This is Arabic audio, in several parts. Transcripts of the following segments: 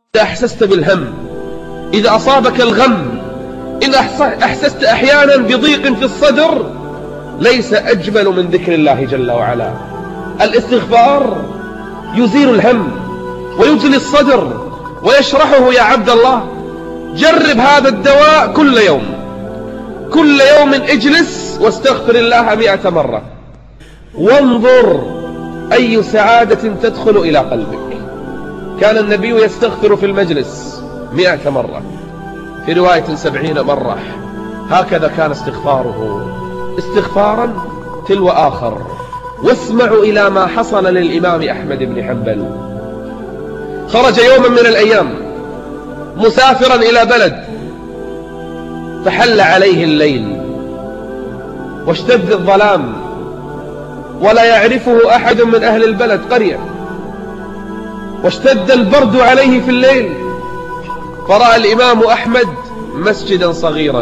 إذا أحسست بالهم، إذا أصابك الغم، إن أحسست أحيانا بضيق في الصدر، ليس أجمل من ذكر الله جل وعلا. الاستغفار يزيل الهم ويجلي الصدر ويشرحه. يا عبد الله، جرب هذا الدواء كل يوم، كل يوم اجلس واستغفر الله 100 مرة، وانظر أي سعادة تدخل إلى قلبك. كان النبي يستغفر في المجلس 100 مرة، في رواية 70 مرة. هكذا كان استغفاره، استغفارا تلو آخر. واسمعوا إلى ما حصل للإمام أحمد بن حنبل. خرج يوما من الأيام مسافرا إلى بلد، فحل عليه الليل واشتد الظلام ولا يعرفه أحد من أهل البلد قرية، واشتد البرد عليه في الليل. فرأى الإمام أحمد مسجدا صغيرا،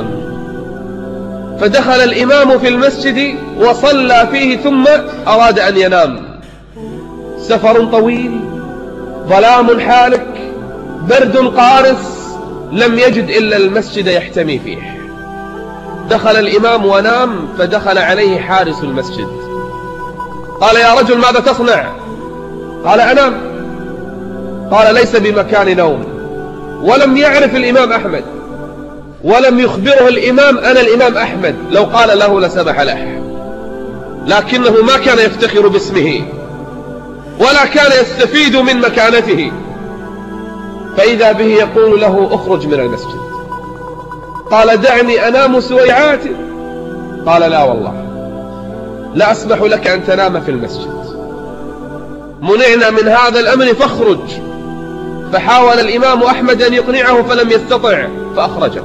فدخل الإمام في المسجد وصلى فيه، ثم أراد أن ينام. سفر طويل، ظلام حالك، برد قارس، لم يجد إلا المسجد يحتمي فيه. دخل الإمام ونام، فدخل عليه حارس المسجد. قال: يا رجل، ماذا تصنع؟ قال: أنام. قال: ليس بمكان نوم. ولم يعرف الإمام أحمد، ولم يخبره الإمام: أنا الإمام أحمد. لو قال له لسمح له، لكنه ما كان يفتخر باسمه ولا كان يستفيد من مكانته. فإذا به يقول له: اخرج من المسجد. قال: دعني أنام سويعات. قال: لا والله، لا أسمح لك أن تنام في المسجد، منعنا من هذا الأمر فاخرج. فحاول الإمام أحمد أن يقنعه فلم يستطع، فأخرجه.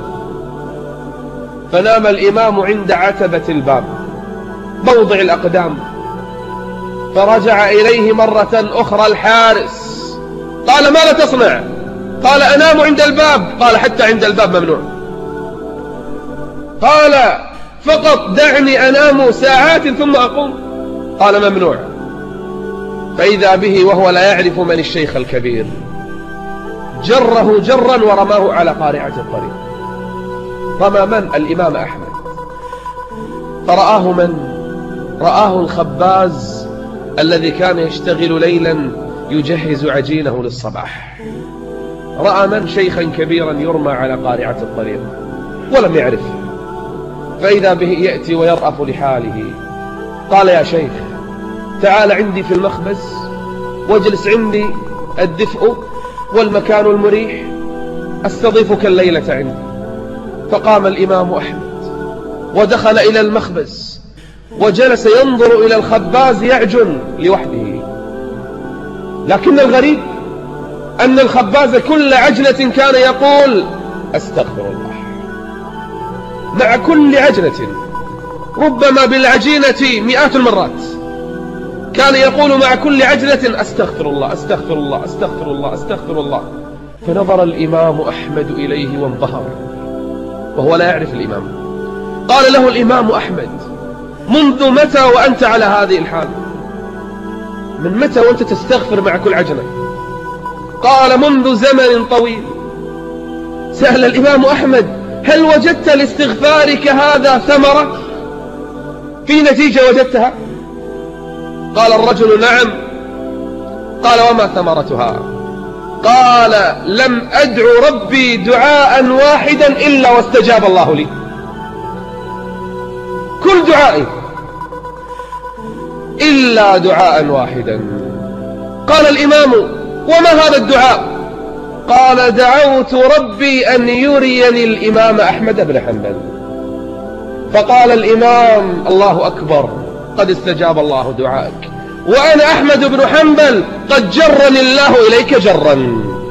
فنام الإمام عند عتبة الباب، موضع الأقدام. فرجع إليه مرة أخرى الحارس، قال: ماذا تصنع؟ قال: أنام عند الباب. قال: حتى عند الباب ممنوع. قال: فقط دعني أنام ساعات ثم أقوم. قال: ممنوع. فإذا به وهو لا يعرف من الشيخ الكبير، جره جرا ورماه على قارعة الطريق. رمى من؟ الإمام أحمد. فرآه من؟ رآه الخباز الذي كان يشتغل ليلا يجهز عجينه للصباح. رأى من؟ شيخا كبيرا يرمى على قارعة الطريق ولم يعرفه. فإذا به يأتي ويرأف لحاله. قال: يا شيخ، تعال عندي في المخبز واجلس عندي، الدفء والمكان المريح، أستضيفك الليلة عندي. فقام الإمام أحمد ودخل إلى المخبز وجلس ينظر إلى الخباز يعجن لوحده. لكن الغريب أن الخباز كل عجنة كان يقول: أستغفر الله. مع كل عجنة، ربما بالعجينة مئات المرات، كان يقول مع كل عجنة: أستغفر الله، أستغفر الله، أستغفر الله، أستغفر الله. فنظر الإمام أحمد إليه وانبهر، وهو لا يعرف الإمام. قال له الإمام أحمد: منذ متى وأنت على هذه الحال؟ من متى وأنت تستغفر مع كل عجنة؟ قال: منذ زمن طويل. سأل الإمام أحمد: هل وجدت لاستغفارك هذا ثمرة؟ في نتيجة وجدتها؟ قال الرجل: نعم. قال: وما ثمرتها؟ قال: لم أدعو ربي دعاء واحدا إلا واستجاب الله لي. كل دعائي إلا دعاء واحدا. قال الإمام: وما هذا الدعاء؟ قال: دعوت ربي أن يريني الإمام أحمد بن حنبل. فقال الإمام: الله أكبر، قد استجاب الله دعائك، وأنا أحمد بن حنبل قد جرني الله إليك جرا.